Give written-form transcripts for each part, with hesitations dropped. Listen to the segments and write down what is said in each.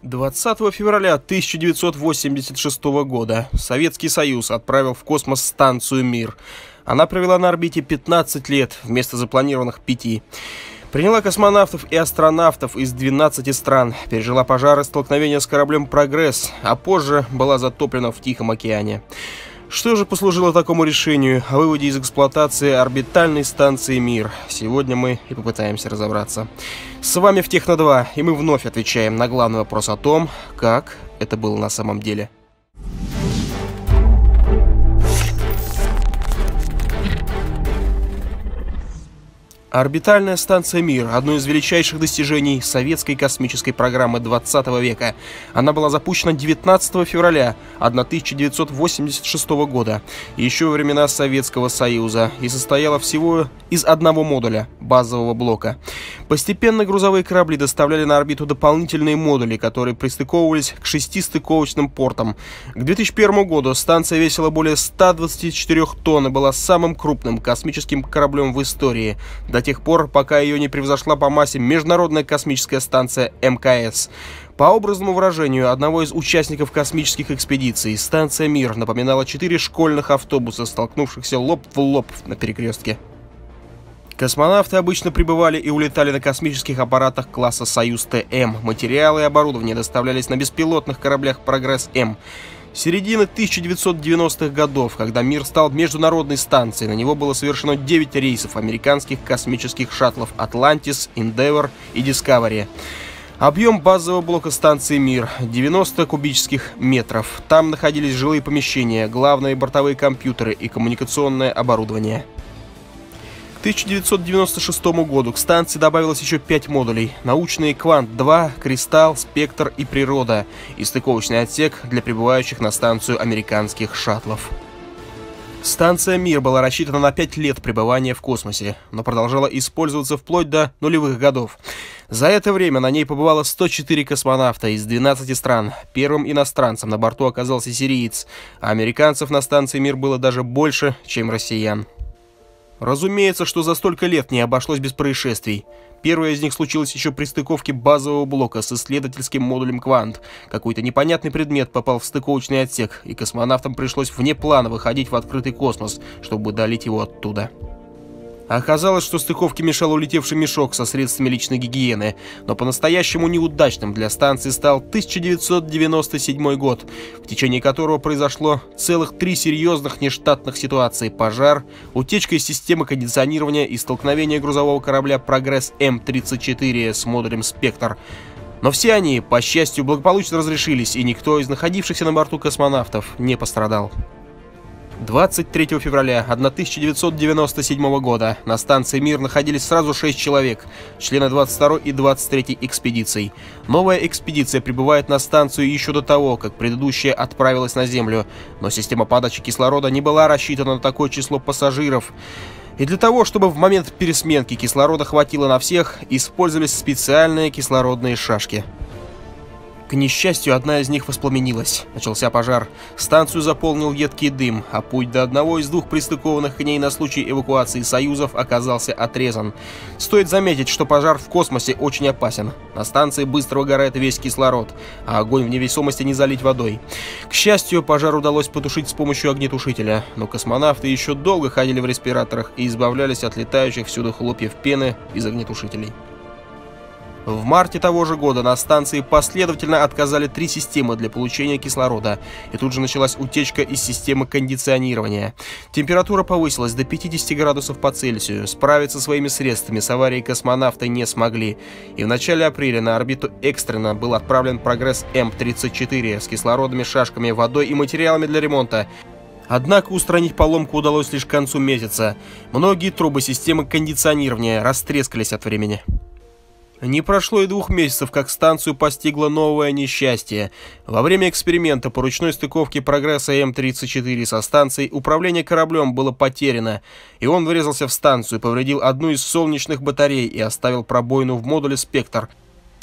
20 февраля 1986 года Советский Союз отправил в космос станцию «Мир». Она провела на орбите 15 лет вместо запланированных 5. Приняла космонавтов и астронавтов из 12 стран, пережила пожары, столкновения с кораблем «Прогресс», а позже была затоплена в Тихом океане. Что же послужило такому решению о выводе из эксплуатации орбитальной станции «Мир»? Сегодня мы и попытаемся разобраться. С вами в Техно 2, и мы вновь отвечаем на главный вопрос о том, как это было на самом деле. Орбитальная станция «Мир» — одно из величайших достижений советской космической программы 20 века. Она была запущена 19 февраля 1986 года, еще во времена Советского Союза, и состояла всего из одного модуля — базового блока. Постепенно грузовые корабли доставляли на орбиту дополнительные модули, которые пристыковывались к 6 стыковочным портам. К 2001 году станция весила более 124 тонн и была самым крупным космическим кораблем в истории, до тех пор, пока ее не превзошла по массе Международная космическая станция МКС. По образному выражению одного из участников космических экспедиций, станция «Мир» напоминала 4 школьных автобуса, столкнувшихся лоб в лоб на перекрестке. Космонавты обычно прибывали и улетали на космических аппаратах класса «Союз-ТМ». Материалы и оборудование доставлялись на беспилотных кораблях «Прогресс-М». С середины 1990-х годов, когда «Мир» стал международной станцией, на него было совершено 9 рейсов американских космических шаттлов «Атлантис», «Эндевор» и «Дискавери». Объем базового блока станции «Мир» — 90 кубических метров. Там находились жилые помещения, главные бортовые компьютеры и коммуникационное оборудование. К 1996 году к станции добавилось еще 5 модулей: научные «Квант-2», «Кристалл», «Спектр» и «Природа» и стыковочный отсек для прибывающих на станцию американских шаттлов. Станция «Мир» была рассчитана на 5 лет пребывания в космосе, но продолжала использоваться вплоть до нулевых годов. За это время на ней побывало 104 космонавта из 12 стран. Первым иностранцем на борту оказался сириец, а американцев на станции «Мир» было даже больше, чем россиян. Разумеется, что за столько лет не обошлось без происшествий. Первое из них случилось еще при стыковке базового блока с исследовательским модулем «Квант». Какой-то непонятный предмет попал в стыковочный отсек, и космонавтам пришлось вне плана выходить в открытый космос, чтобы удалить его оттуда. Оказалось, что стыковке мешал улетевший мешок со средствами личной гигиены, но по-настоящему неудачным для станции стал 1997 год, в течение которого произошло целых 3 серьезных нештатных ситуации: пожар, утечка из системы кондиционирования и столкновение грузового корабля «Прогресс М-34» с модулем «Спектр». Но все они, по счастью, благополучно разрешились, и никто из находившихся на борту космонавтов не пострадал. 23 февраля 1997 года на станции «Мир» находились сразу 6 человек, члены 22-й и 23-й экспедиций. Новая экспедиция прибывает на станцию еще до того, как предыдущая отправилась на Землю, но система подачи кислорода не была рассчитана на такое число пассажиров. И для того, чтобы в момент пересменки кислорода хватило на всех, использовались специальные кислородные шашки. К несчастью, одна из них воспламенилась. Начался пожар. Станцию заполнил едкий дым, а путь до одного из 2 пристыкованных к ней на случай эвакуации союзов оказался отрезан. Стоит заметить, что пожар в космосе очень опасен. На станции быстро выгорает весь кислород, а огонь в невесомости не залить водой. К счастью, пожар удалось потушить с помощью огнетушителя, но космонавты еще долго ходили в респираторах и избавлялись от летающих всюду хлопьев пены из огнетушителей. В марте того же года на станции последовательно отказали 3 системы для получения кислорода, и тут же началась утечка из системы кондиционирования. Температура повысилась до 50 градусов по Цельсию. Справиться своими средствами с аварией космонавты не смогли, и в начале апреля на орбиту экстренно был отправлен «Прогресс М-34» с кислородными шашками, водой и материалами для ремонта. Однако устранить поломку удалось лишь к концу месяца. Многие трубы системы кондиционирования растрескались от времени. Не прошло и 2 месяцев, как станцию постигло новое несчастье. Во время эксперимента по ручной стыковке «Прогресса М-34» со станцией управление кораблем было потеряно, и он врезался в станцию, повредил одну из солнечных батарей и оставил пробоину в модуле «Спектр».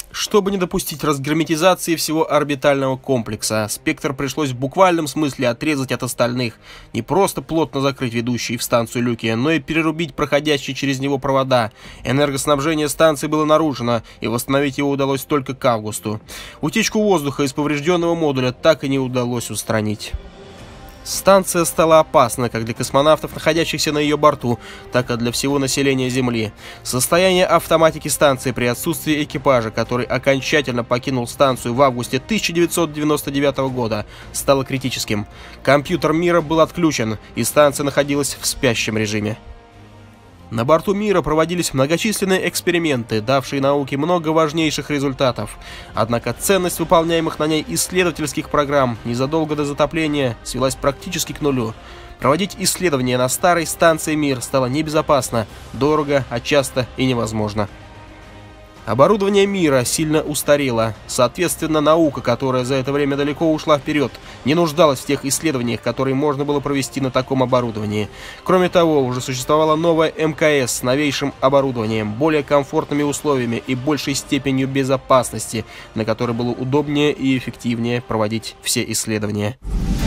Чтобы не допустить разгерметизации всего орбитального комплекса, «Спектр» пришлось в буквальном смысле отрезать от остальных, не просто плотно закрыть ведущие в станцию люки, но и перерубить проходящие через него провода. Энергоснабжение станции было нарушено, и восстановить его удалось только к августу. Утечку воздуха из поврежденного модуля так и не удалось устранить. Станция стала опасна как для космонавтов, находящихся на ее борту, так и для всего населения Земли. Состояние автоматики станции при отсутствии экипажа, который окончательно покинул станцию в августе 1999 года, стало критическим. Компьютер «Мира» был отключен, и станция находилась в спящем режиме. На борту «Мира» проводились многочисленные эксперименты, давшие науке много важнейших результатов. Однако ценность выполняемых на ней исследовательских программ незадолго до затопления свелась практически к нулю. Проводить исследования на старой станции «Мир» стало небезопасно, дорого, а часто и невозможно. Оборудование «Мира» сильно устарело. Соответственно, наука, которая за это время далеко ушла вперед, не нуждалась в тех исследованиях, которые можно было провести на таком оборудовании. Кроме того, уже существовала новая МКС с новейшим оборудованием, более комфортными условиями и большей степенью безопасности, на которой было удобнее и эффективнее проводить все исследования.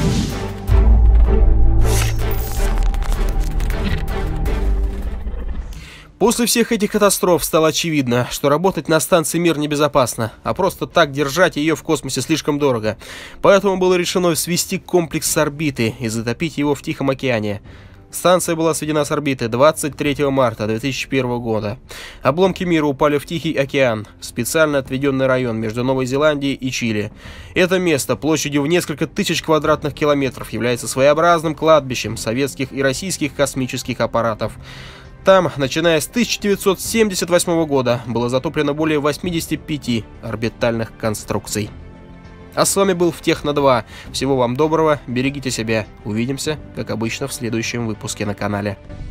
После всех этих катастроф стало очевидно, что работать на станции «Мир» небезопасно, а просто так держать ее в космосе слишком дорого. Поэтому было решено свести комплекс с орбиты и затопить его в Тихом океане. Станция была сведена с орбиты 23 марта 2001 года. Обломки «Мира» упали в Тихий океан, в специально отведенный район между Новой Зеландией и Чили. Это место площадью в несколько тысяч квадратных километров является своеобразным кладбищем советских и российских космических аппаратов. Там, начиная с 1978 года, было затоплено более 85 орбитальных конструкций. А с вами был Втехно-2. Всего вам доброго, берегите себя. Увидимся, как обычно, в следующем выпуске на канале.